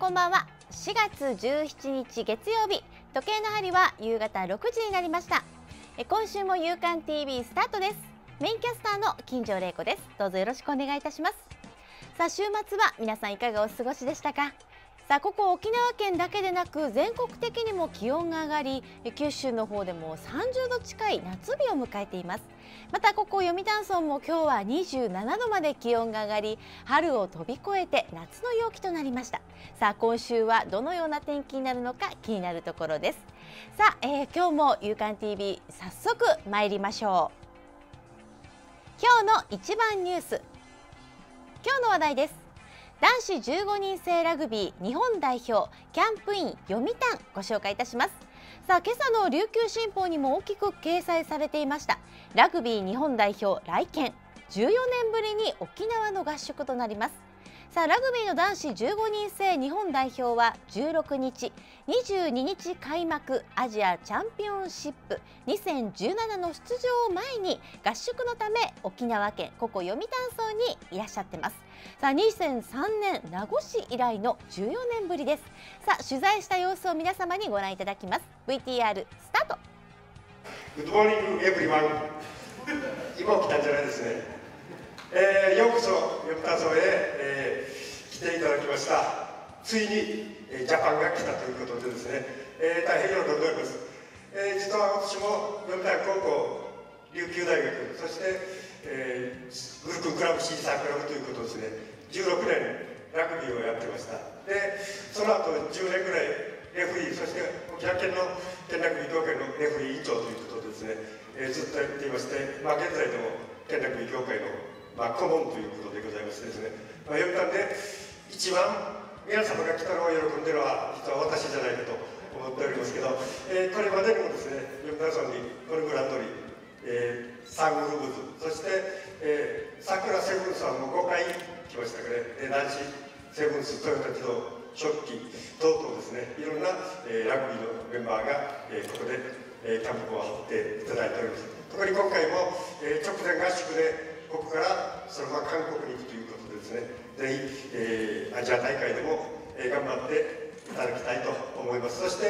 こんばんは。4月17日月曜日、時計の針は夕方6時になりました。今週も夕刊 TV スタートです。メインキャスターの金城玲子です。どうぞよろしくお願いいたします。さあ、週末は皆さんいかがお過ごしでしたか。さあ、ここ沖縄県だけでなく全国的にも気温が上がり、九州の方でも30度近い夏日を迎えています。またここ読谷村も今日は27度まで気温が上がり、春を飛び越えて夏の陽気となりました。さあ、今週はどのような天気になるのか気になるところです。さあ、今日も夕刊 TV 早速参りましょう。今日の一番ニュース、今日の話題です。男子15人制ラグビー日本代表キャンプイン読谷ご紹介いたします。さあ、今朝の琉球新報にも大きく掲載されていましたラグビー日本代表来県、14年ぶりに沖縄の合宿となります。さあ、ラグビーの男子15人制日本代表は16日、22日開幕アジアチャンピオンシップ2017の出場を前に合宿のため沖縄県ここ読谷村にいらっしゃってます。さあ、2003年名護市以来の14年ぶりです。さあ、取材した様子を皆様にご覧いただきます。 VTR スタート。 グッドモーニングエブリワン。今起きたんじゃないですね。ようこそ読谷村へ、来ていただきました。ついに、ジャパンが来たということでですね、大変喜んでおります。実は私も読谷高校、琉球大学、そして、グルクンクラブシーサークラブということですね、16年ラグビーをやってました。で、その後10年ぐらいレフリー、そして沖縄県の県ラグビー協会のレフリー委員長ということでですね、ずっとやっていまして、現在でも県ラグビー協会の顧問ということでございましてですね、読谷で一番皆様が来たのを喜んでいるのは実は私じゃないかと思っておりますけど、これまでにもですね、読谷村にゴルフランドリー、サングルブズ、そして、さくらセブンスさんも5回来ましたけどね、男子セブンストヨタ自動食器等々ですね、いろんな、ラグビーのメンバーが、ここで、キャンプを張っていただいております。特に今回も、直前合宿でここからそのまま韓国に行くということでですね、ぜひ、アジア大会でも、頑張っていただきたいと思います。そして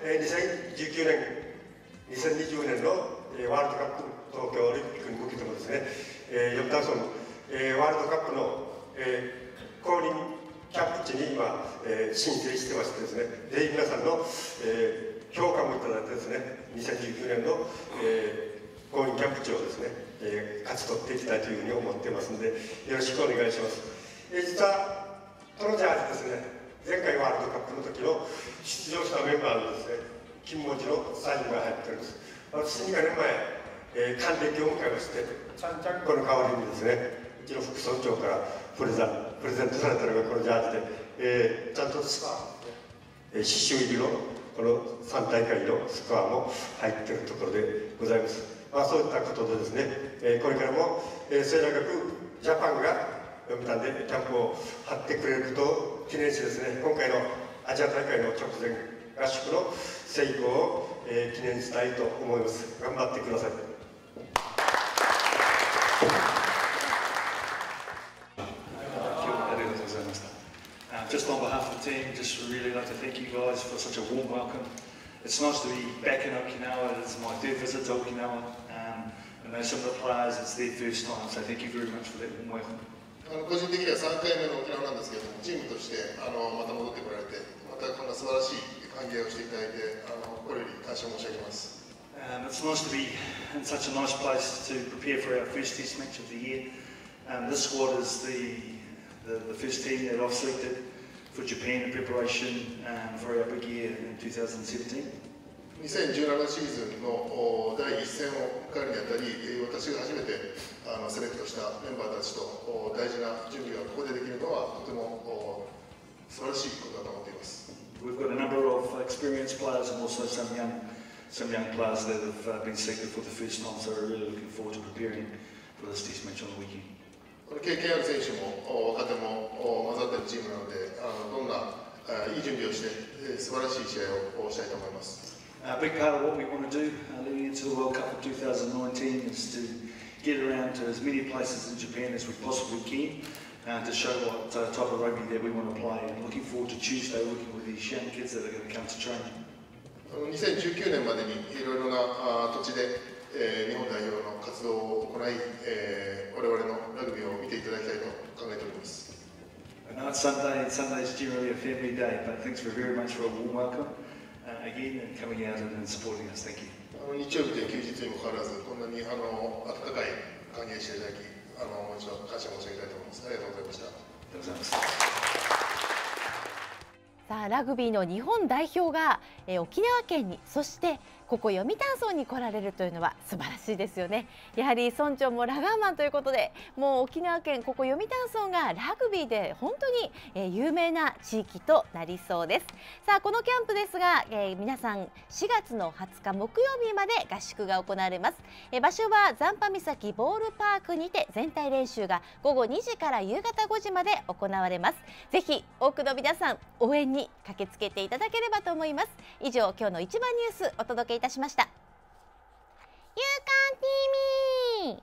、2019年、2020年の、ワールドカップ東京オリンピックに向けてもですね、読谷村、ワールドカップの、公認キャンプ地に今、申請してましてですね、ぜひ皆さんの、評価もいただいてですね、2019年の、公認キャンプ地をですね、勝ち取っていきたいというふうに思っていますので、よろしくお願いします。実はこのジャージですね、前回ワールドカップの時の出場したメンバーのですね、金文字のサインが入っております。私2年前、還暦を迎えまして、この代わりにですね、うちの副村長からプレゼントされたのがこのジャージで、ちゃんとスコア、刺繍入りのこの3大会のスコアも入っているところでございます。そういったことでですね、これからも、聖大学ジャパンが読谷でキャンプを張ってくれることを記念してですね、今回のアジア大会の直前合宿の成功を、記念したいと思います。頑張ってください。 Just on behalf of the team, just really like to thank you guys for such a warm welcome. It's nice to be back in Okinawa. It's my third visit to Okinawa. I know some of the players, it's their first time, so thank you very much for that warm welcome. 個人的には3回目の沖縄なんですけども、チームとしてまた戻ってこられて、またこんな素晴らしい歓迎をしていただいて、心より感謝申し上げます。 It's nice to be in such a nice place to prepare for our first test match of the year. This squad is the first team that I've selected for Japan in preparation for our big year in 2017. 2017シーズンの第一戦を迎えるにあたり、私が初めてセレクトしたメンバーたちと大事な準備がここでできるのはとても素晴らしいことだと思っています。 We've got a number of experienced players and also some young players that have been selected for the first time, so we're really looking forward to preparing for this test match on the weekend. 経験ある選手も若手も混ざっているチームなので、どんないい準備をして素晴らしい試合をしたいと思います。 A big part of what we want to do leading into the World Cup of 2019 is to get around to as many places in Japan as we possibly can. to show what type of rugby that we want to play. And looking forward to Tuesday working with these young kids that are going to come to training. 2019年までにいろいろな土地で日本代表の活動を行い、我々のラグビーを見ていただきたいと考えております。 I know it's Sunday, and Sunday's generally a family day, but thanks very much for a warm welcome again and coming out and supporting us. Thank you. 日曜日で休日にもかかわらず、こんなに温かい歓迎していただき、もう一度感謝申し上げたいと思います。ありがとうございました。 ありがとうございます。 さあラグビーの日本代表が、沖縄県に、そしてここ読谷村に来られるというのは素晴らしいですよね。やはり村長もラガーマンということで、もう沖縄県ここ読谷村がラグビーで本当に、有名な地域となりそうです。さあこのキャンプですが、皆さん4月の20日木曜日まで合宿が行われます。場所は残波岬ボールパークにて全体練習が午後2時から夕方5時まで行われます。ぜひ多くの皆さん応援に駆けつけていただければと思います。以上、今日の一番ニュースお届けいたしました。夕刊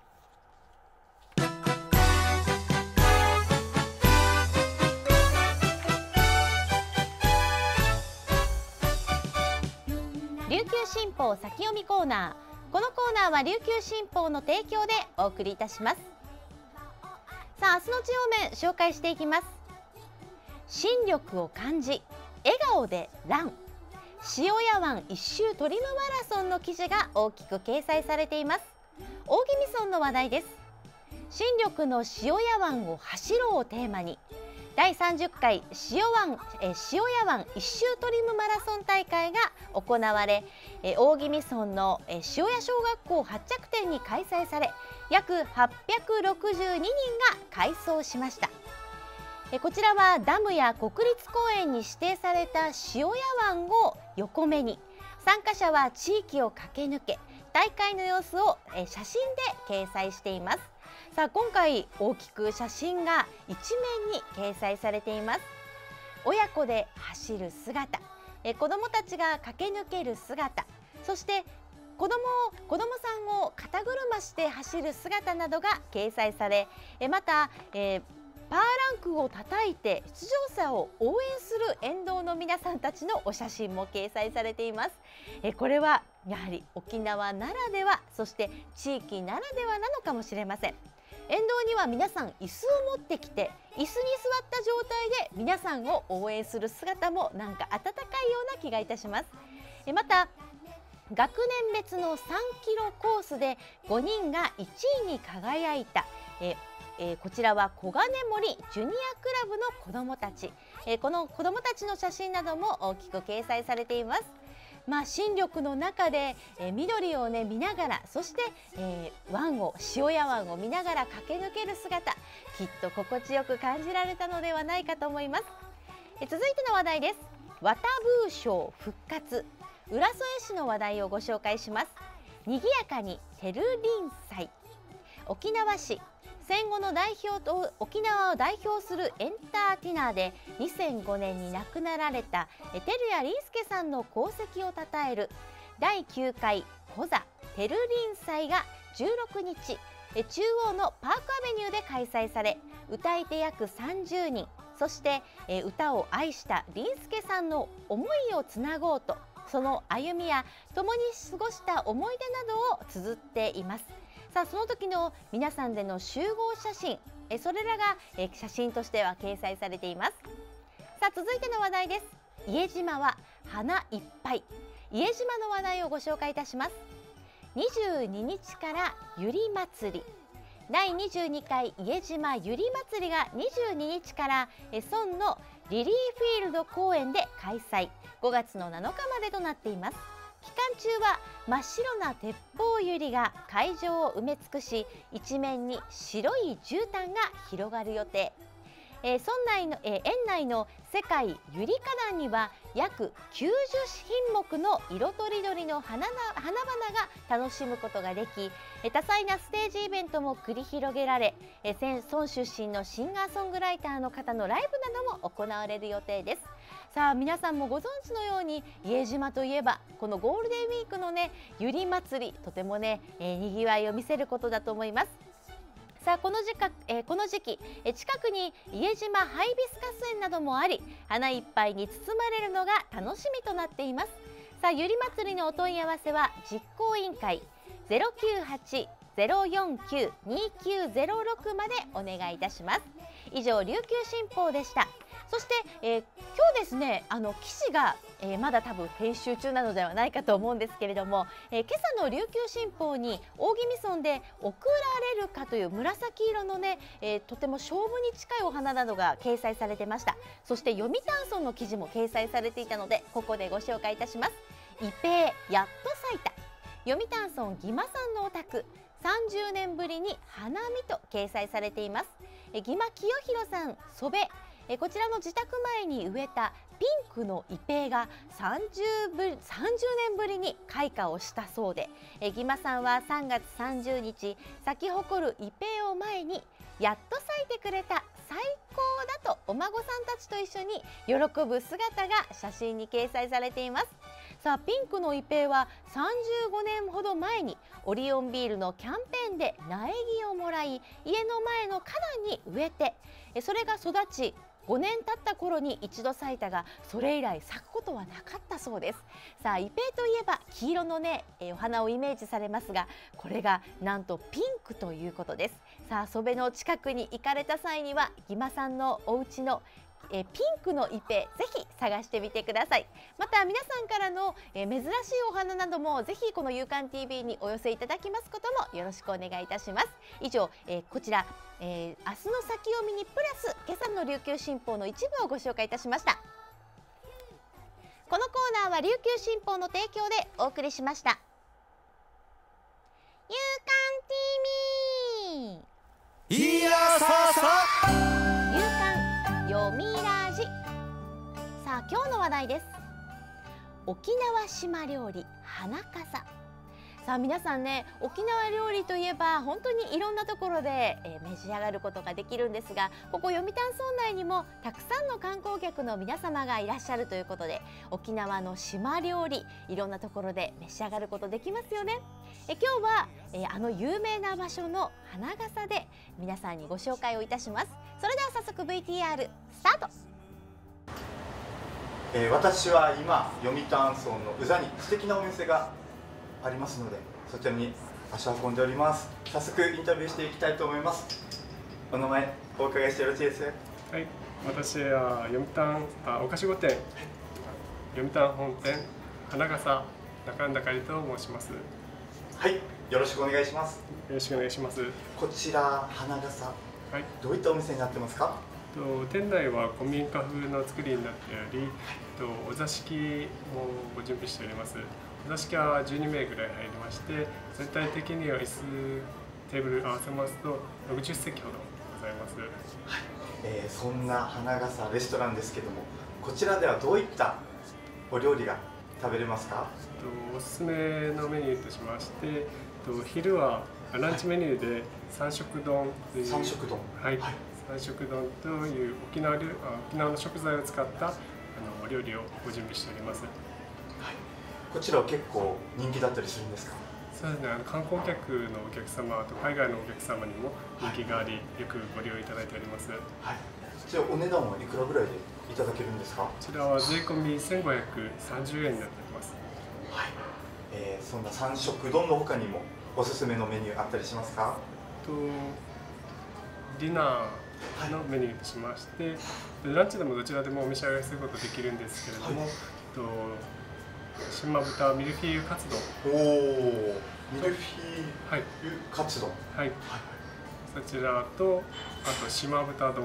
TV 琉球新報先読みコーナー。このコーナーは琉球新報の提供でお送りいたします。さあ明日の地方面紹介していきます。新緑を感じ笑顔でラン、塩屋湾一周トリムマラソンの記事が大きく掲載されています。大宜味村の話題です。新緑の塩屋湾を走ろうをテーマに第30回塩屋湾一周トリムマラソン大会が行われ、大宜味村の塩屋小学校発着点に開催され、約862人が快走しました。こちらはダムや国立公園に指定された塩屋湾を横目に、参加者は地域を駆け抜け大会の様子を写真で掲載しています。さあ今回大きく写真が一面に掲載されています。親子で走る姿、子どもたちが駆け抜ける姿、そして子どもさんを肩車して走る姿などが掲載され、また、パーランクを叩いて出場者を応援する沿道の皆さんたちのお写真も掲載されています。これはやはり沖縄ならでは、そして地域ならではなのかもしれません。沿道には皆さん椅子を持ってきて、椅子に座った状態で皆さんを応援する姿もなんか温かいような気がいたします。また学年別の3キロコースで5人が1位に輝いた、こちらは小金森ジュニアクラブの子どもたち、この子どもたちの写真なども大きく掲載されています。新緑の中で、緑を、見ながら、そして、塩屋湾を見ながら駆け抜ける姿、きっと心地よく感じられたのではないかと思います。続いての話題です。ワタブー賞復活、浦添市の話題をご紹介します。にぎやかにテルリン祭。沖縄市戦後の沖縄を代表するエンターテイナーで2005年に亡くなられた照屋林介さんの功績をたたえる第9回コザテルリン祭が16日中央のパークアベニューで開催され、歌い手約30人、そして歌を愛した林介さんの思いをつなごうと、その歩みや共に過ごした思い出などを綴っています。さあその時の皆さんでの集合写真、それらが写真としては掲載されています。さあ続いての話題です。伊江島は花いっぱい。伊江島の話題をご紹介いたします。22日からゆり祭り、第22回伊江島ゆり祭りが22日から村のリリーフィールド公園で開催、5月の7日までとなっています。期間中は真っ白な鉄砲ユリが会場を埋め尽くし、一面に白い絨毯が広がる予定。園内の世界ゆり花壇には約90品目の色とりどりの花々が楽しむことができ、多彩なステージイベントも繰り広げられ、村出身のシンガーソングライターの方のライブなども行われる予定です。さあ皆さんもご存知のように伊江島といえばこのゴールデンウィークのゆり祭り、とてもにぎわいを見せることだと思います。 さあこの時期近くに家島ハイビスカス園などもあり、花いっぱいに包まれるのが楽しみとなっています。さあゆり祭りのお問い合わせは実行委員会098-049-2906までお願いいたします。以上、琉球新報でした。そして、今日ですね、記事が、まだ多分編集中なのではないかと思うんですけれども、今朝の琉球新報に大宜味村で贈られるかという紫色のね、とても勝負に近いお花などが掲載されてました。そして読谷村の記事も掲載されていたので、ここでご紹介いたします。イペイやっと咲いた、読谷村義馬さんのお宅30年ぶりに花見と掲載されています。義馬清弘さん祖母、こちらの自宅前に植えたピンクのイペイが30年ぶりに開花をしたそうで、義馬さんは3月30日咲き誇るイペイを前にやっと咲いてくれた、最高だとお孫さんたちと一緒に喜ぶ姿が写真に掲載されています。さあピンクのイペイは35年ほど前にオリオンビールのキャンペーンで苗木をもらい、家の前の花壇に植えて、それが育ち5年経った頃に一度咲いたが、それ以来咲くことはなかったそうです。さあイペイといえば黄色のね、お花をイメージされますが、これがなんとピンクということです。さあ祖母の近くに行かれた際には義馬さんのお家のピンクのイペイ、ぜひ探してみてください。また皆さんからの珍しいお花などもぜひこの夕刊 TV にお寄せいただきますこともよろしくお願いいたします。以上、こちら、明日の先読みにプラス今朝の琉球新報の一部をご紹介いたしました。このコーナーは琉球新報の提供でお送りしました。夕刊 TV いやささ夕刊読みラジ。さあ今日の話題です。沖縄島料理花笠。さあ皆さんね、沖縄料理といえば本当にいろんなところで、召し上がることができるんですが、ここ読谷村内にもたくさんの観光客の皆様がいらっしゃるということで、沖縄の島料理いろんなところで召し上がることできますよね。今日は、有名な場所の花笠で皆さんにご紹介をいたします。それでは早速 VTR スタート。 私は今読谷村の宇座に素敵なお店がありますので、そちらに足を運んでおります。早速インタビューしていきたいと思います。お名前お伺いしてよろしいですか？ はい、私は読谷お菓子御殿、読谷本店花笠中んだかりと申します。 はい、よろしくお願いします。 よろしくお願いします。 こちら花笠、 はい、 どういったお店になってますか？ 店内は古民家風の作りになっており、お座敷もご準備しております。お座敷は12名ぐらい入りまして、全体的には椅子、テーブル合わせますと60席ほどございます。 はい、そんな花笠レストランですけども、こちらではどういったお料理が食べれますか？ おすすめのメニューとしまして、昼はランチメニューで三色丼という、 三色丼、 はい、三色丼という沖縄の食材を使ったお料理をご準備しております。はい、 こちらは結構人気だったりするんですか？ そうですね、観光客のお客様と海外のお客様にも人気があり、よくご利用いただいております。はい、こちらお値段はいくらぐらいでいただけるんですか？ こちらは税込み1530円になっております。 はい、そんな三色丼の他にもおすすめのメニューあったりしますか？ ディナーのメニューとしまして、ランチでもどちらでもお召し上がりすることできるんですけれども、島豚ミルフィーユカツ丼、 おお、ミルフィーユカツ丼、 はい、そちらとあと島豚丼も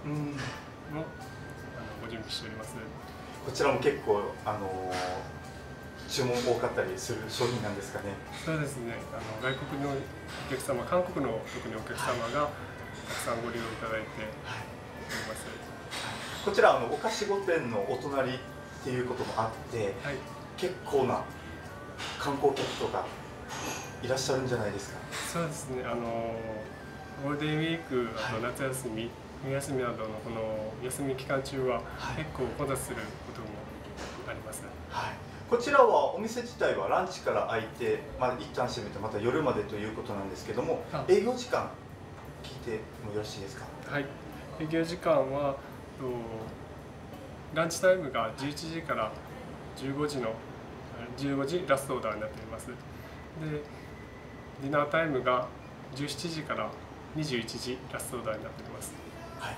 ご準備しております。 こちらも結構注文多かったりする商品なんですかね？ そうですね、外国のお客様、韓国の特にお客様がたくさんご利用いただいております。 こちらお菓子御殿のお隣っていうこともあって、はい、結構な観光客とかいらっしゃるんじゃないですか？ そうですね、ゴールデンウィーク、あと夏休み、冬休みなどのこの休み期間中は結構混雑することもあります。 はい、こちらはお店自体はランチから開いて、一旦閉めてまた夜までということなんですけども、営業時間聞いてもよろしいですか？ はい、営業時間はランチタイムが11時から15時ラストオーダーになっています。で、ディナータイムが17時から21時ラストオーダーになっています。 はい、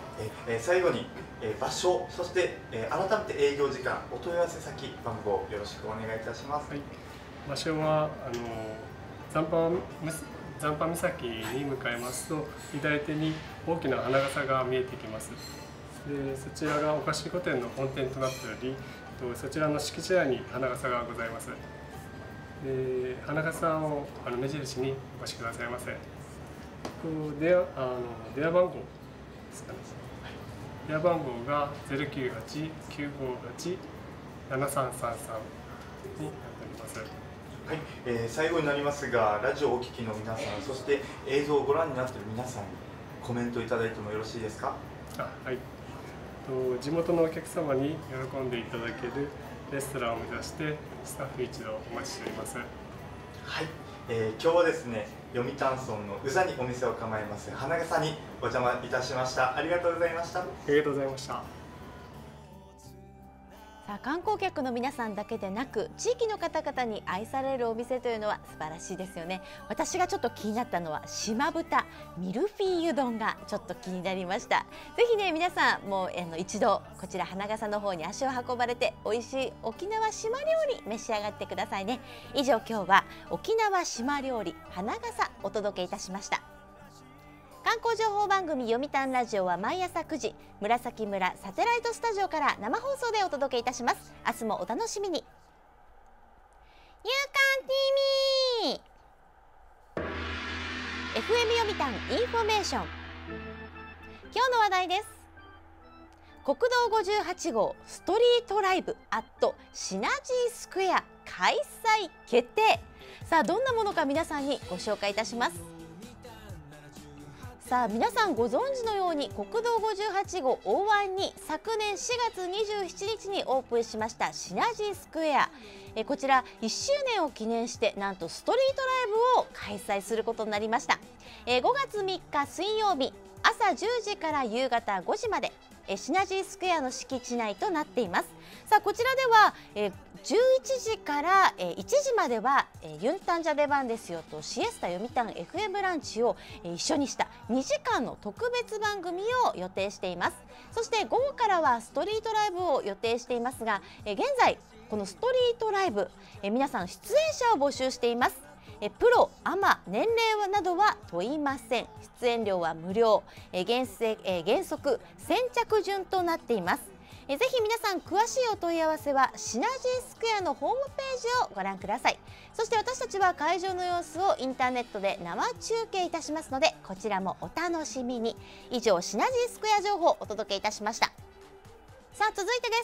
最後に、場所、そして、改めて営業時間、お問い合わせ先、番号よろしくお願いいたします。 はい、場所は残波岬に向かいますと、左手に大きな花笠が見えてきます。で、そちらがお菓子御殿の本店となっており、そちらの敷地内に花笠がございます。で、花笠を目印にお越しくださいませ。電話番号ですかね。電話番号が098-958-7333になっております。 はい、最後になりますが、ラジオをお聞きの皆さん、そして映像をご覧になっている皆さんにコメントいただいてもよろしいですか？ はい、地元のお客様に喜んでいただけるレストランを目指してスタッフ一同お待ちしております。 はい、今日はですね、読谷村の宇佐にお店を構えます花笠にお邪魔いたしました。ありがとうございました。 ありがとうございました。 さあ、観光客の皆さんだけでなく地域の方々に愛されるお店というのは素晴らしいですよね。私がちょっと気になったのは島豚ミルフィーユ丼がちょっと気になりました。ぜひね、皆さんもう一度こちら花笠の方に足を運ばれて美味しい沖縄島料理召し上がってくださいね。以上、今日は沖縄島料理花笠お届けいたしました。観光情報番組読谷ラジオは毎朝9時、紫村サテライトスタジオから生放送でお届けいたします。明日もお楽しみに。夕刊 TV FM 読谷インフォメーション。今日の話題です。国道58号ストリートライブアットシナジースクエア開催決定。さあ、どんなものか皆さんにご紹介いたします。さあ、皆さんご存知のように国道58号大湾に昨年4月27日にオープンしましたシナジースクエア、こちら1周年を記念してなんとストリートライブを開催することになりました。5月3日水曜日朝10時から夕方5時までシナジースクエアの敷地内となっています。さあ、こちらでは11時から1時まではユンタンじゃ出番ですよとシエスタ読谷 FM ランチを一緒にした2時間の特別番組を予定しています。そして午後からはストリートライブを予定していますが、現在このストリートライブ皆さん出演者を募集しています。プロ、アマ、年齢などは問いません。出演料は無料、原則先着順となっています。ぜひ皆さん詳しいお問い合わせはシナジースクエアのホームページをご覧ください。そして私たちは会場の様子をインターネットで生中継いたしますので、こちらもお楽しみに。以上、シナジースクエア情報をお届けいたしました。さあ、続いてです。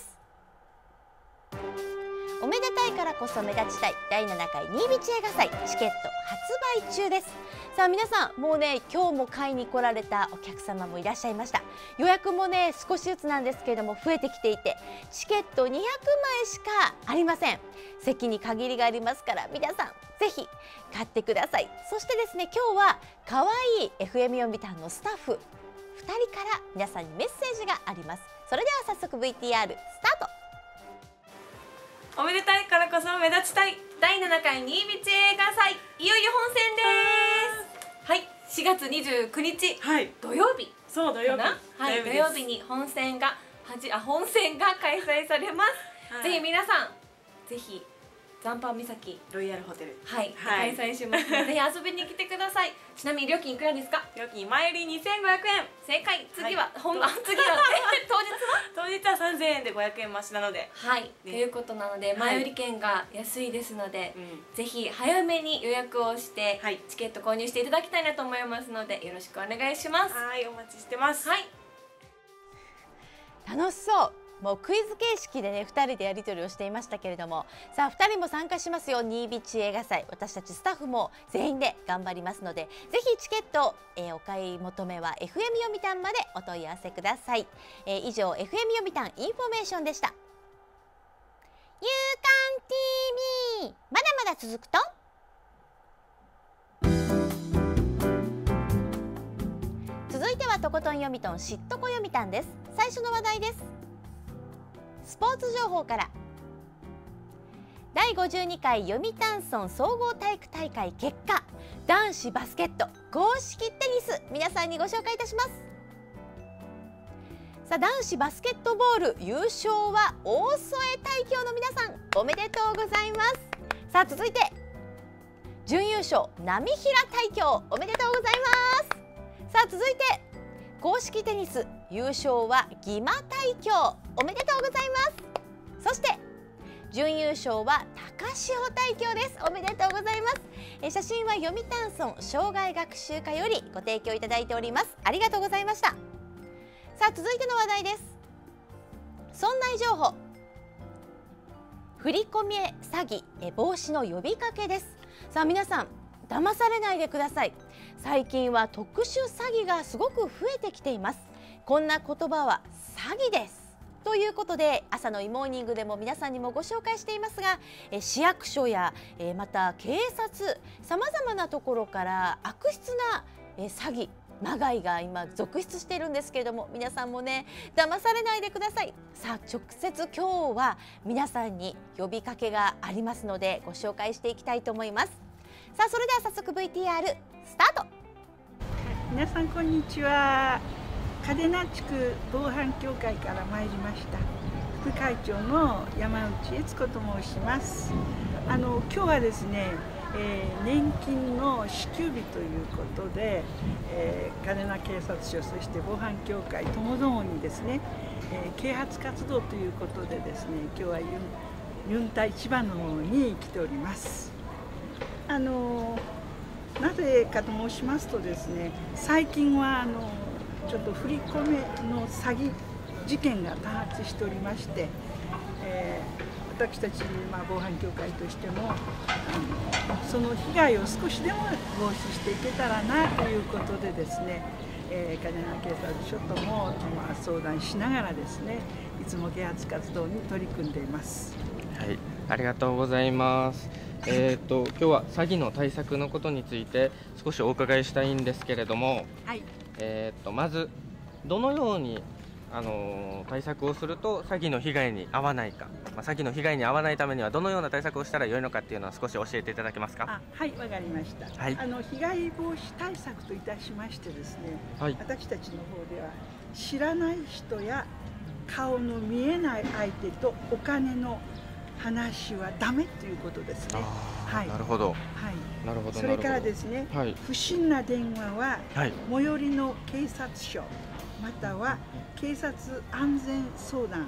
おめでたいからこそ目立ちたい第7回新道映画祭チケット発売中です。さあ、皆さんもうね、今日も買いに来られたお客様もいらっしゃいました。予約もね、少しずつなんですけれども増えてきていて、チケット200枚しかありません。席に限りがありますから皆さんぜひ買ってください。そしてですね、今日は可愛い FM 読谷のスタッフ2人から皆さんにメッセージがあります。それでは早速 VTR スタート。 おめでたいからこそ目立ちたい第7回新道映画祭、いよいよ本戦です。はい、4月29日、はい、土曜日、そう土曜日、はい、土曜日に本戦が開催されます。はい、ぜひ皆さん、ぜひ残波岬ロイヤルホテル、はい、開催しますのでぜひ遊びに来てください。ちなみに料金いくらですか？料金前売り2500円。正解。次は本番、次は当日は3000円で500円増しなので、はい、ということなので前売り券が安いですので、ぜひ早めに予約をしてチケット購入していただきたいなと思いますのでよろしくお願いします。はい、お待ちしてます。はい、 楽しそう。もうクイズ形式でね、2人でやり取りをしていましたけれども、さあ2人も参加しますよ、新道映画祭。私たちスタッフも全員で頑張りますので、ぜひチケット、お買い求めは FM 読谷までお問い合わせください。以上 FM 読谷インフォメーションでした。夕刊 TV まだまだ続くとはとことん読みとん知っとこ読みたんです。最初の話題です。スポーツ情報から。第52回読谷村総合体育大会結果、男子バスケット公式テニス、皆さんにご紹介いたします。さあ、男子バスケットボール優勝は大添大京の皆さん、おめでとうございます。さあ、続いて準優勝波平大京、おめでとうございます。さあ、続いて公式テニス優勝は義馬大京、おめでとうございます。そして準優勝は高潮大京です。おめでとうございます。写真は読谷村障害学習課よりご提供いただいております。ありがとうございました。さあ、続いての話題です。村内情報。振り込み詐欺防止の呼びかけです。さあ、皆さん騙されないでください。最近は特殊詐欺がすごく増えてきています。こんな言葉は詐欺ですということで、朝のモーニングでも皆さんにもご紹介していますが、市役所やまた警察、さまざまなところから悪質な詐欺まがいが今続出しているんですけれども、皆さんもね、騙されないでください。さあ、直接今日は皆さんに呼びかけがありますのでご紹介していきたいと思います。さあ、それでは早速 VTR スタート。 皆さんこんにちは。嘉手納地区防犯協会から参りました副会長の山内悦子と申します。今日はですね、年金の支給日ということで、嘉手納警察署、そして防犯協会ともどもにですね、啓発活動ということでですね、今日はユンタ市場の方に来ております。なぜかと申しますとですね、最近はちょっと振り込めの詐欺事件が多発しておりまして、私たち、防犯協会としてもその被害を少しでも防止していけたらなということでですね、嘉手納警察署とも相談しながらですね、いつも啓発活動に取り組んでいます。 はい、ありがとうございます。今日は詐欺の対策のことについて少しお伺いしたいんですけれども、 はい、 まずどのように対策をすると詐欺の被害に遭わないか、詐欺の被害に遭わないためにはどのような対策をしたらよいのかっていうのを少し教えていただけますか。 はい、わかりました。はい、被害防止対策といたしましてですね、はい、私たちの方では知らない人や顔の見えない相手とお金の話はダメということですね。はい、なるほど。はい、なるほど。それからですね、はい、不審な電話は、はい、最寄りの警察署または警察安全相談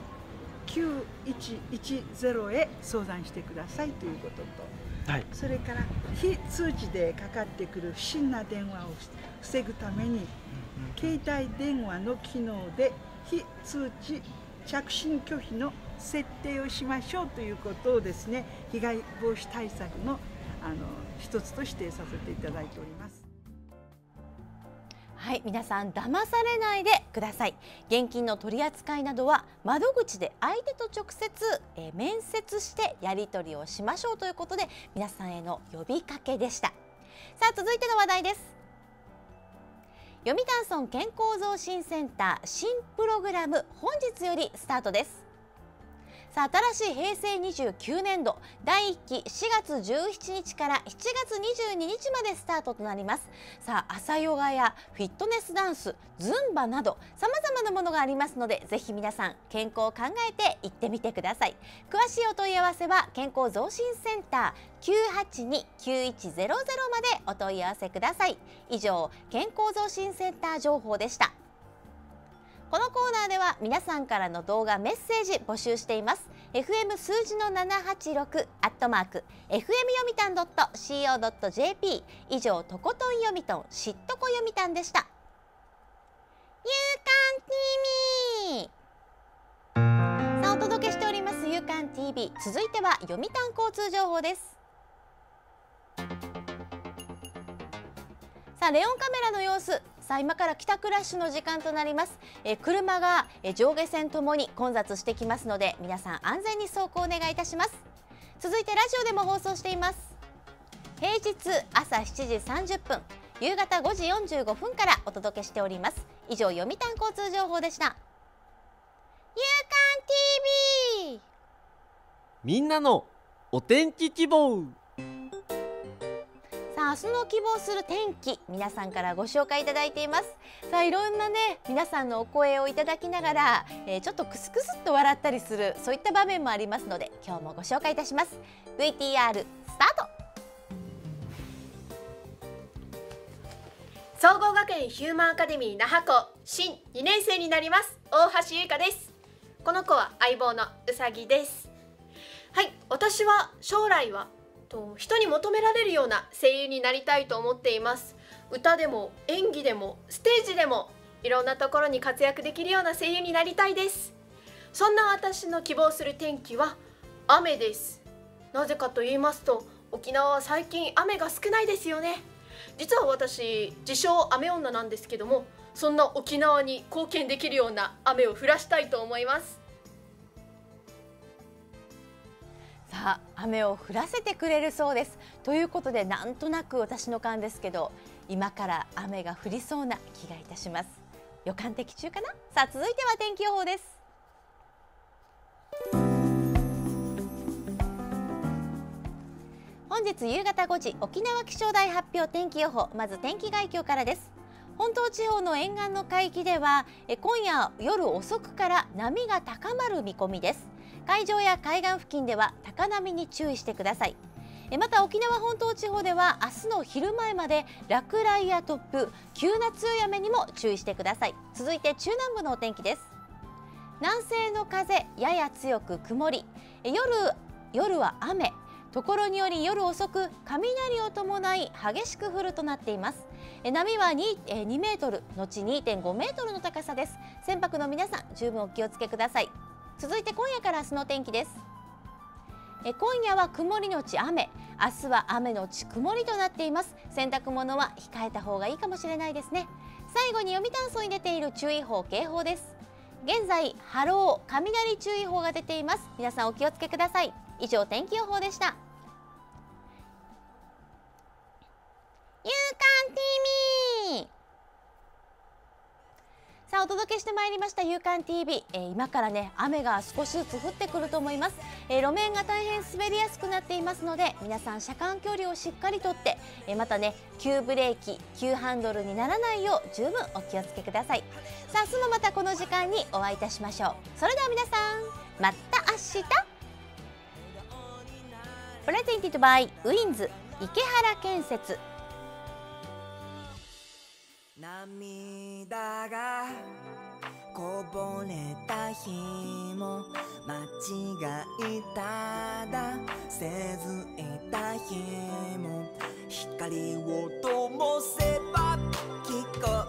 9110へ相談してくださいということと、はい、それから非通知でかかってくる不審な電話を防ぐために、携帯電話の機能で非通知着信拒否の設定をしましょうということをですね、被害防止対策の一つとしてさせていただいております。 はい、皆さん騙されないでください。現金の取り扱いなどは窓口で相手と直接面接してやり取りをしましょうということで、皆さんへの呼びかけでした。さあ、続いての話題です。読谷村健康増進センター新プログラム、本日よりスタートです。さあ、新しい平成29年度第1期4月17日から7月22日までスタートとなります。さあ、朝ヨガやフィットネスダンス、ズンバなどさまざまなものがありますので、ぜひ皆さん健康を考えて行ってみてください。詳しいお問い合わせは健康増進センター 982-9100 までお問い合わせください。以上、健康増進センター情報でした。このコーナーでは皆さんからの動画メッセージ募集しています。 FM 数字の786 @fm 読谷 .co.jp。 以上、とことん読みとん知っとこ読みたんでした。夕刊 TV さあ、お届けしております夕刊 TV。 続いては読谷交通情報です。さあ、レオンカメラの様子。さあ、今から帰宅ラッシュの時間となります。車が上下線ともに混雑してきますので、皆さん安全に走行お願いいたします。続いてラジオでも放送しています。平日朝7時30分、 夕方5時45分からお届けしております。以上、読谷交通情報でした。夕刊 TV、 みんなのお天気希望。 さあ、明日の希望する天気、皆さんからご紹介いただいています。さあ、いろんなね、皆さんのお声をいただきながら、ちょっとクスクスっと笑ったりする、そういった場面もありますので、今日もご紹介いたします。 VTR スタート。 総合学園ヒューマンアカデミー那覇校新2年生になります大橋優香です。この子は相棒のうさぎです。はい、私は将来は人に求められるような声優になりたいと思っています。歌でも演技でもステージでもいろんなところに活躍できるような声優になりたいです。そんな私の希望する天気は雨です。なぜかと言いますと、沖縄は最近雨が少ないですよね。実は私、自称雨女なんですけども、そんな沖縄に貢献できるような雨を降らしたいと思います。 さあ、雨を降らせてくれるそうです。ということで、なんとなく私の勘ですけど、今から雨が降りそうな気がいたします。予感的中かな。さあ、続いては天気予報です。本日夕方5時、沖縄気象台発表天気予報。まず天気概況からです。本島地方の沿岸の海域では今夜夜遅くから波が高まる見込みです。海上や海岸付近では高波に注意してください。また沖縄本島地方では明日の昼前まで落雷や突風、急な強い雨にも注意してください。続いて中南部のお天気です。南西の風やや強く曇り、夜は雨、ところにより夜遅く雷を伴い激しく降るとなっています。波は 2メートル後 2.5 メートルの高さです。船舶の皆さん、十分お気をつけください。続いて今夜から明日の天気です。今夜は曇りのち雨、明日は雨のち曇りとなっています。洗濯物は控えた方がいいかもしれないですね。最後に読谷村に出ている注意報警報です。現在波浪雷注意報が出ています。皆さんお気をつけください。以上、天気予報でした。夕刊 TV、 さあ、お届けしてまいりました夕刊 TV、今からね、雨が少しずつ降ってくると思います。路面が大変滑りやすくなっていますので、皆さん車間距離をしっかりとって、またね、急ブレーキ、急ハンドルにならないよう十分お気をつけください。さあ、明日もまたこの時間にお会いいたしましょう。それでは皆さん、また明日。プレゼンティッドバイウィンズ池原建設。 涙がこぼれた日も間違いただせずいた日も光を灯せば聞こ